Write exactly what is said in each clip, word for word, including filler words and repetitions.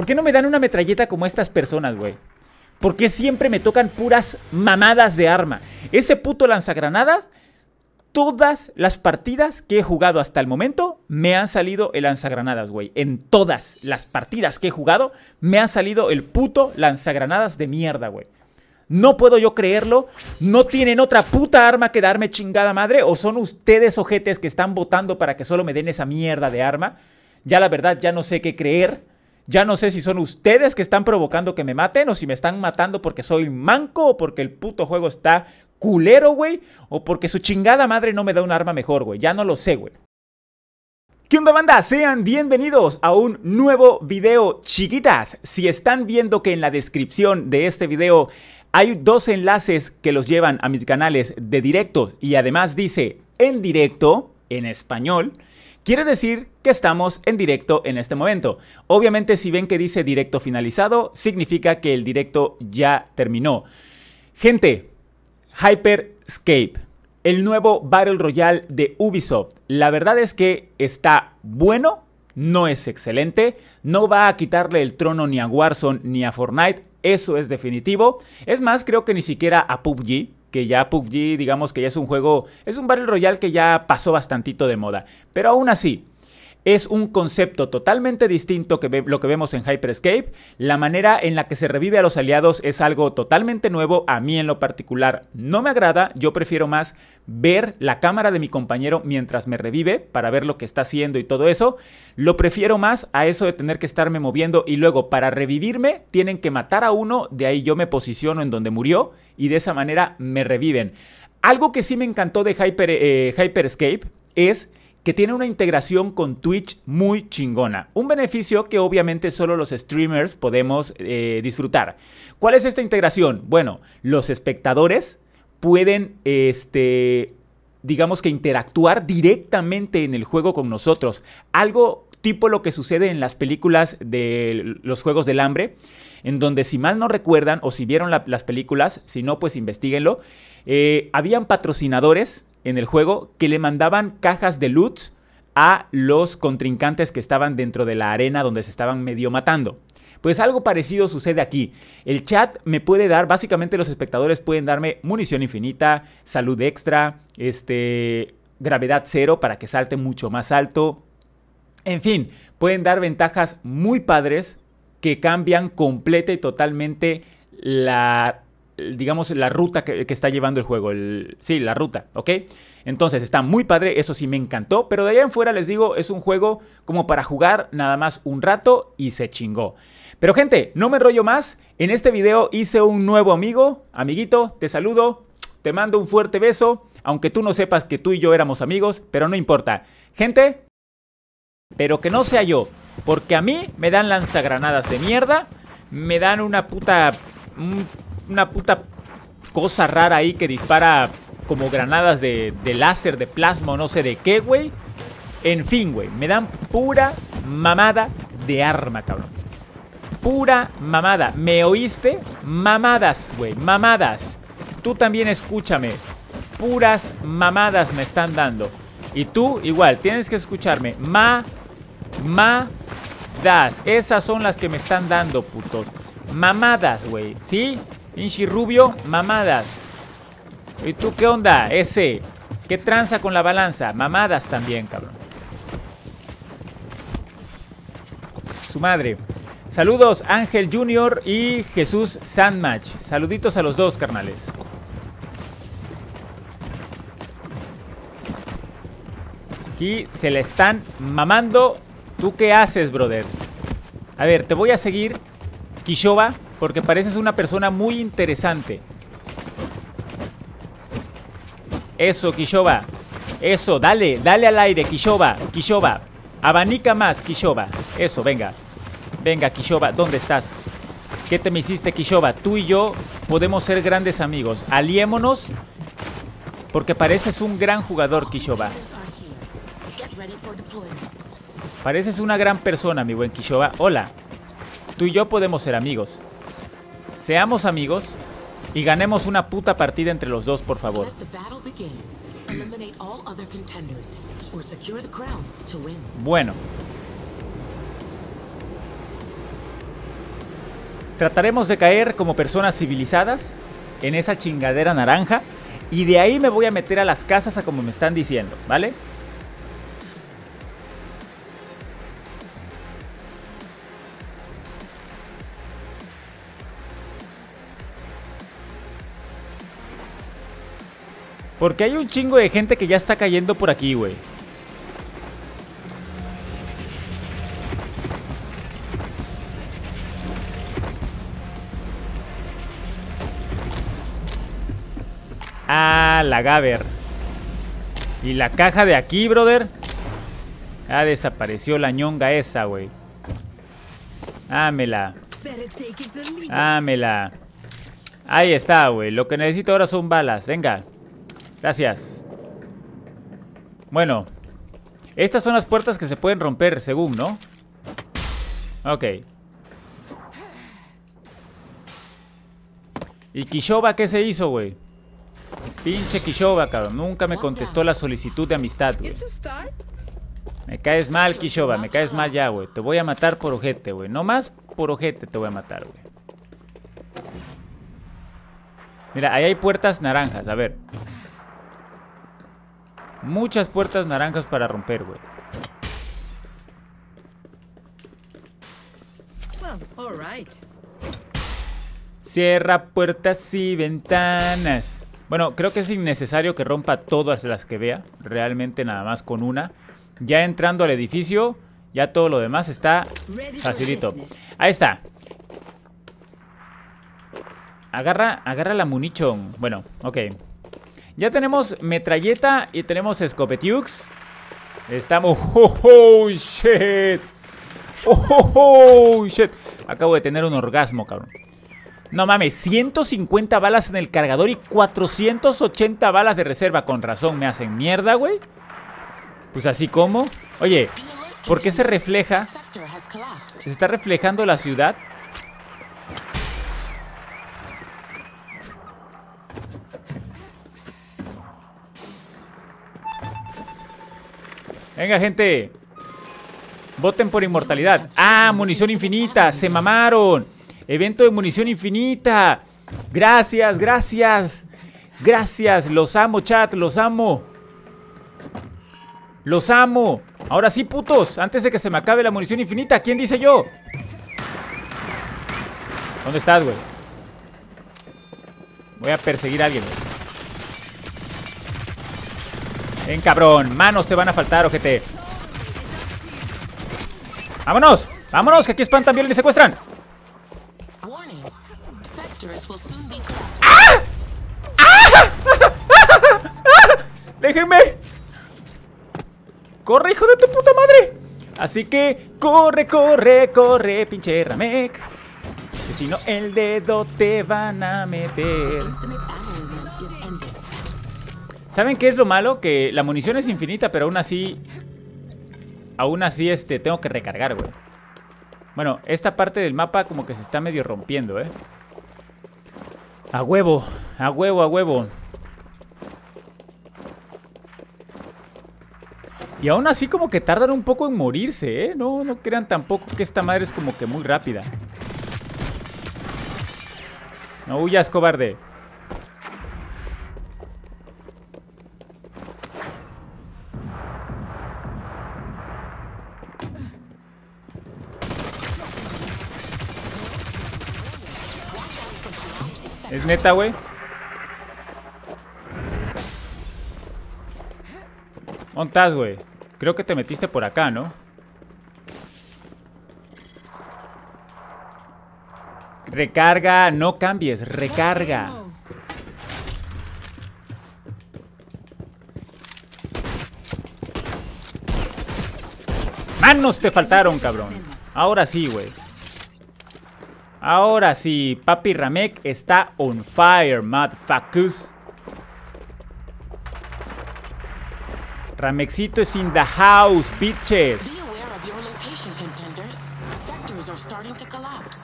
¿Por qué no me dan una metralleta como estas personas, güey? ¿Por qué siempre me tocan puras mamadas de arma? Ese puto lanzagranadas, todas las partidas que he jugado hasta el momento, me han salido el lanzagranadas, güey. En todas las partidas que he jugado, me ha salido el puto lanzagranadas de mierda, güey. No puedo yo creerlo. ¿No tienen otra puta arma que darme, chingada madre? ¿O son ustedes ojetes que están votando para que solo me den esa mierda de arma? Ya la verdad, ya no sé qué creer. Ya no sé si son ustedes que están provocando que me maten o si me están matando porque soy manco o porque el puto juego está culero, güey. O porque su chingada madre no me da un arma mejor, güey. Ya no lo sé, güey. ¿Qué onda, banda? Sean bienvenidos a un nuevo video, chiquitas. Si están viendo que en la descripción de este video hay dos enlaces que los llevan a mis canales de directo y además dice en directo, en español, quiere decir que estamos en directo en este momento. Obviamente, si ven que dice directo finalizado, significa que el directo ya terminó. Gente, Hyperscape, el nuevo Battle Royale de Ubisoft. La verdad es que está bueno, no es excelente, no va a quitarle el trono ni a Warzone ni a Fortnite, eso es definitivo. Es más, creo que ni siquiera a P U B G, que ya P U B G, digamos que ya es un juego, es un Battle Royale que ya pasó bastantito de moda. Pero aún así, es un concepto totalmente distinto que ve, lo que vemos en Hyperscape. La manera en la que se revive a los aliados es algo totalmente nuevo. A mí en lo particular no me agrada. Yo prefiero más ver la cámara de mi compañero mientras me revive para ver lo que está haciendo y todo eso. Lo prefiero más a eso de tener que estarme moviendo y luego para revivirme tienen que matar a uno. De ahí yo me posiciono en donde murió y de esa manera me reviven. Algo que sí me encantó de Hyper, eh, Hyperscape es que tiene una integración con Twitch muy chingona. Un beneficio que obviamente solo los streamers podemos eh, disfrutar. ¿Cuál es esta integración? Bueno, los espectadores pueden, este, digamos que interactuar directamente en el juego con nosotros. Algo tipo lo que sucede en las películas de los Juegos del Hambre, en donde, si mal no recuerdan o si vieron la, las películas, si no, pues investiguenlo, eh, habían patrocinadores en el juego que le mandaban cajas de loot a los contrincantes que estaban dentro de la arena donde se estaban medio matando. Pues algo parecido sucede aquí. El chat me puede dar, básicamente los espectadores pueden darme munición infinita, salud extra, este, gravedad cero para que salte mucho más alto. En fin, pueden dar ventajas muy padres que cambian completa y totalmente la, digamos, la ruta que, que está llevando el juego. El, sí, la ruta, ¿ok? Entonces está muy padre, eso sí me encantó. Pero de allá en fuera les digo, es un juego como para jugar nada más un rato y se chingó. Pero gente, no me enrollo más. En este video hice un nuevo amigo. Amiguito, te saludo, te mando un fuerte beso. Aunque tú no sepas que tú y yo éramos amigos, pero no importa. Gente, pero que no sea yo, porque a mí me dan lanzagranadas de mierda, me dan una puta, una puta cosa rara ahí que dispara como granadas de, de láser, de plasma o no sé de qué, güey. En fin, güey, me dan pura mamada de arma, cabrón. Pura mamada, ¿me oíste? Mamadas, güey, mamadas. Tú también escúchame, puras mamadas me están dando. Y tú igual, tienes que escucharme, ma... Mamadas, esas son las que me están dando, putos. Mamadas, güey, ¿sí? Pinche rubio, mamadas. ¿Y tú qué onda? Ese, ¿qué tranza con la balanza? Mamadas también, cabrón. Su madre. Saludos, Ángel Junior y Jesús Sandmatch. Saluditos a los dos, carnales. Aquí se le están mamando. ¿Tú qué haces, brother? A ver, te voy a seguir, Kishoba, porque pareces una persona muy interesante. Eso, Kishoba. Eso, dale, dale al aire, Kishoba. Kishoba, abanica más, Kishoba. Eso, venga. Venga, Kishoba, ¿dónde estás? ¿Qué te me hiciste, Kishoba? Tú y yo podemos ser grandes amigos. Aliémonos, porque pareces un gran jugador, Kishoba. Pareces una gran persona, mi buen Kishoba. Hola. Tú y yo podemos ser amigos. Seamos amigos y ganemos una puta partida entre los dos, por favor. Bueno. Trataremos de caer como personas civilizadas en esa chingadera naranja. Y de ahí me voy a meter a las casas a como me están diciendo, ¿vale? Porque hay un chingo de gente que ya está cayendo por aquí, güey. Ah, la Gaber. Y la caja de aquí, brother. Ah, desapareció la ñonga esa, güey. Ámela. Ámela. Ahí está, güey. Lo que necesito ahora son balas. Venga. Gracias. Bueno. Estas son las puertas que se pueden romper, según, ¿no? Ok. ¿Y Kishoba qué se hizo, güey? Pinche Kishoba, cabrón. Nunca me contestó la solicitud de amistad, güey. Me caes mal, Kishoba. Me caes mal ya, güey. Te voy a matar por ojete, güey. No más por ojete te voy a matar, güey. Mira, ahí hay puertas naranjas. A ver. Muchas puertas naranjas para romper, güey. Cierra puertas y ventanas. Bueno, creo que es innecesario que rompa todas las que vea. Realmente nada más con una. Ya entrando al edificio, ya todo lo demás está facilito. Ahí está. Agarra, agarra la munición. Bueno, ok. Ya tenemos metralleta y tenemos escopetiux. Estamos... ¡Oh, oh, shit! ¡Oh, oh, shit! Acabo de tener un orgasmo, cabrón. No mames, ciento cincuenta balas en el cargador y cuatrocientas ochenta balas de reserva. Con razón me hacen mierda, güey. Pues así como... Oye, ¿por qué se refleja? ¿Se está reflejando la ciudad? Venga, gente. Voten por inmortalidad. ¡Ah, munición infinita! ¡Se mamaron! Evento de munición infinita. Gracias, gracias. Gracias, los amo, chat, los amo. Los amo. Ahora sí, putos, antes de que se me acabe la munición infinita. ¿Quién dice yo? ¿Dónde estás, güey? Voy a perseguir a alguien, güey. Ven, cabrón, manos te van a faltar, ojete. ¡Vámonos! ¡Vámonos! Que aquí espantan, violen y secuestran. ¡Ah! ¡Ah! ¡Déjenme! ¡Corre, hijo de tu puta madre! Así que corre, corre, corre, pinche Ramek. Que si no el dedo te van a meter. ¿Saben qué es lo malo? Que la munición es infinita, pero aún así... Aún así, este, tengo que recargar, güey. Bueno, esta parte del mapa como que se está medio rompiendo, ¿eh? A huevo, a huevo, a huevo. Y aún así como que tardan un poco en morirse, ¿eh? No, no crean tampoco que esta madre es como que muy rápida. No huyas, cobarde. ¿Es neta, güey? ¿Dónde estás, güey? Creo que te metiste por acá, ¿no? Recarga, no cambies, recarga. Manos te faltaron, cabrón. Ahora sí, güey. Ahora sí, papi Ramek está on fire, motherfuckers. Ramexito is in the house, bitches. Be aware of your location, contenders. Sectors are starting to collapse.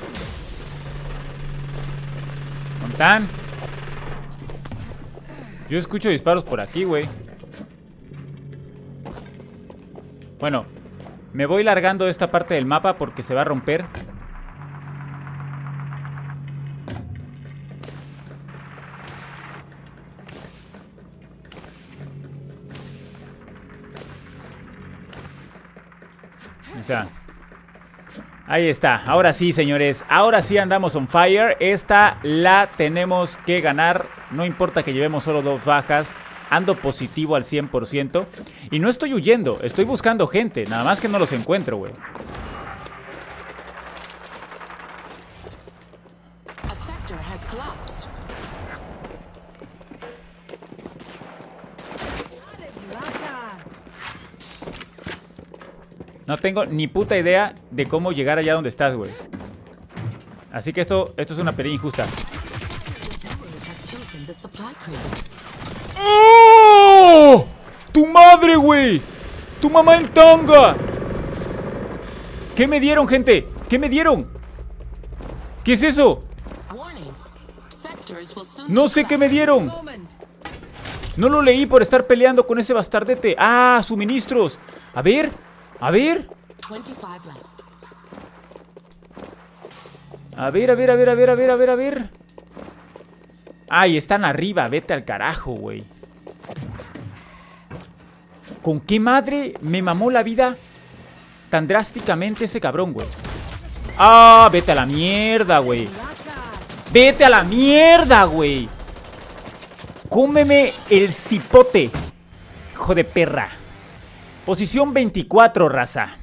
¿Dónde están? Yo escucho disparos por aquí, güey. Bueno, me voy largando de esta parte del mapa porque se va a romper. O sea, ahí está. Ahora sí, señores. Ahora sí andamos on fire. Esta la tenemos que ganar. No importa que llevemos solo dos bajas. Ando positivo al cien por ciento. Y no estoy huyendo. Estoy buscando gente. Nada más que no los encuentro, güey. No tengo ni puta idea de cómo llegar allá donde estás, güey. Así que esto, esto es una pelea injusta. ¡Oh! ¡Tu madre, güey! ¡Tu mamá en tanga! ¿Qué me dieron, gente? ¿Qué me dieron? ¿Qué es eso? No sé qué me dieron. No lo leí por estar peleando con ese bastardete. ¡Ah! Suministros. A ver... A ver. A ver, a ver, a ver, a ver, a ver, a ver, a ver. Ay, están arriba, vete al carajo, güey. ¿Con qué madre me mamó la vida tan drásticamente ese cabrón, güey? Ah, vete a la mierda, güey. Vete a la mierda, güey. Cómeme el cipote, hijo de perra. Posición veinticuatro, raza.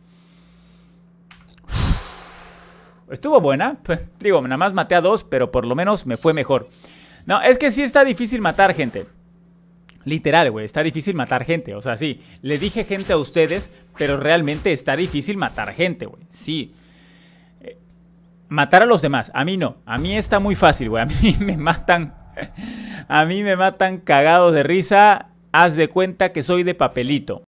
Estuvo buena. Pues, digo, nada más maté a dos, pero por lo menos me fue mejor. No, es que sí está difícil matar gente. Literal, güey, está difícil matar gente. O sea, sí, le dije gente a ustedes, pero realmente está difícil matar gente, güey. Sí. Eh, matar a los demás. A mí no. A mí está muy fácil, güey. A mí me matan. A mí me matan cagados de risa. Haz de cuenta que soy de papelito.